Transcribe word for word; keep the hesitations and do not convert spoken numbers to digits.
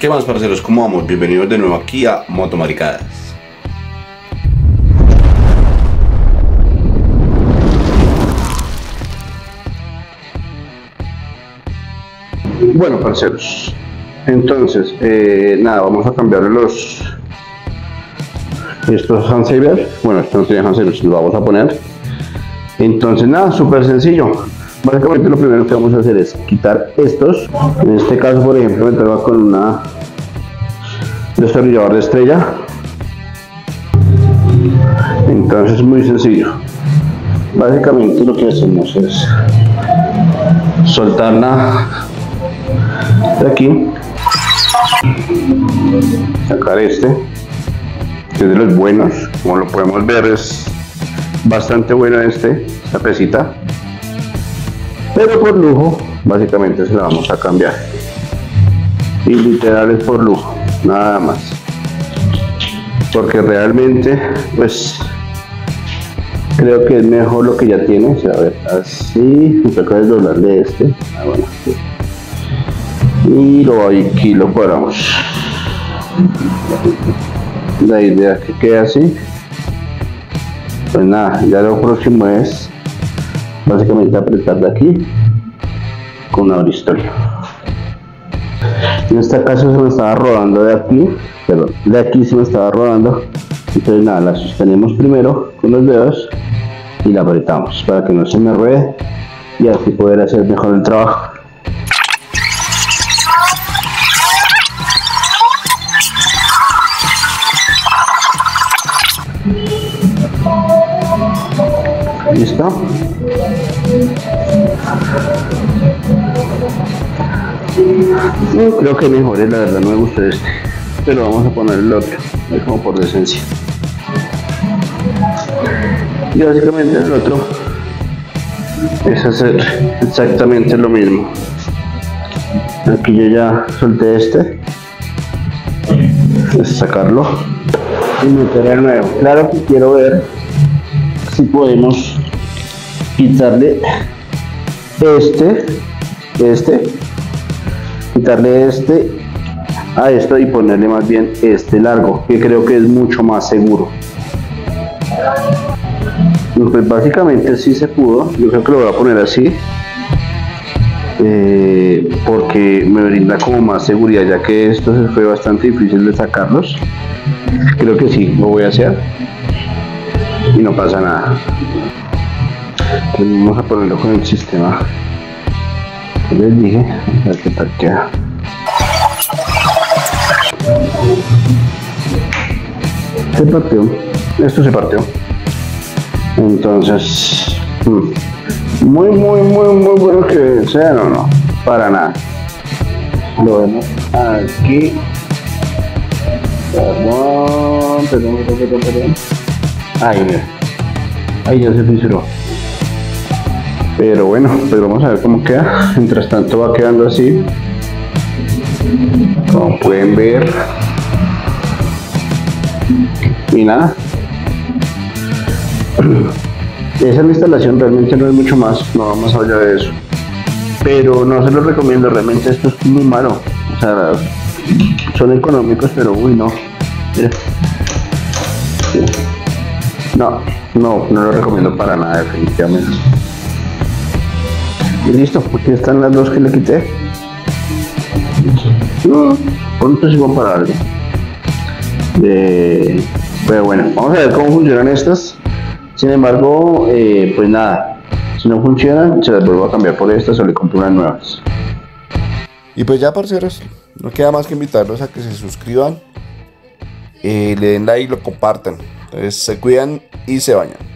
¿Qué más, parceros? ¿Cómo vamos? Bienvenidos de nuevo aquí a Motomaricadas. Bueno, parceros, entonces, eh, nada, vamos a cambiar los estos handsaver. Bueno, estos no tienen handsaver, los vamos a poner. Entonces, nada, súper sencillo. Básicamente lo primero que vamos a hacer es quitar estos. En este caso, por ejemplo, me toca con una destornillador de estrella. Entonces es muy sencillo. Básicamente lo que hacemos es soltarla de aquí, sacar este, que es de los buenos. Como lo podemos ver, es bastante bueno este, esta pesita, pero por lujo básicamente se la vamos a cambiar, y literal es por lujo, nada más, porque realmente pues creo que es mejor lo que ya tiene. O sea, a ver, así, me toca desdoblarle este, ah, bueno, sí. Y lo aquí lo paramos. La idea es que quede así. Pues nada, ya lo próximo es básicamente apretar de aquí con una bristol. En este caso se me estaba rodando de aquí, perdón, de aquí se me estaba rodando. Entonces nada, la sostenemos primero con los dedos y la apretamos para que no se me ruede y así poder hacer mejor el trabajo. ¿Listo? No, creo que mejor es, la verdad no me gusta este, pero vamos a poner el otro, es como por decencia. Y básicamente el otro es hacer exactamente lo mismo. Aquí yo ya solté este, es sacarlo y meter el nuevo. Claro que quiero ver si podemos quitarle este, este, quitarle este a esto y ponerle más bien este largo, que creo que es mucho más seguro. Pues básicamente sí se pudo. Yo creo que lo voy a poner así, eh, porque me brinda como más seguridad, ya que esto se fue bastante difícil de sacarlos. Creo que sí, lo voy a hacer y no pasa nada. Entonces vamos a ponerlo con el sistema que les dije, a ver qué tal queda. Se partió, esto se partió. Entonces, muy, muy, muy, muy bueno que sea, no, no, para nada. Lo vemos aquí. Perdón, perdón, perdón, perdón. Ahí, mira. Ahí ya se fisuró. Pero bueno, pues vamos a ver cómo queda. Mientras tanto va quedando así, como pueden ver. Y nada, esa es la instalación, realmente no es mucho más, no va más allá de eso, pero no se los recomiendo, realmente esto es muy malo. O sea, son económicos, pero uy, no, mira. no, no, no lo recomiendo para nada, definitivamente. Y listo, aquí están las dos que le quité. Pronto sí van para algo. De... Pero bueno, vamos a ver cómo funcionan estas. Sin embargo, eh, pues nada, si no funcionan, se las vuelvo a cambiar por estas o le compro unas nuevas. Y pues ya, parceros, no queda más que invitarlos a que se suscriban, eh, le den like y lo compartan. Entonces se cuidan y se bañan.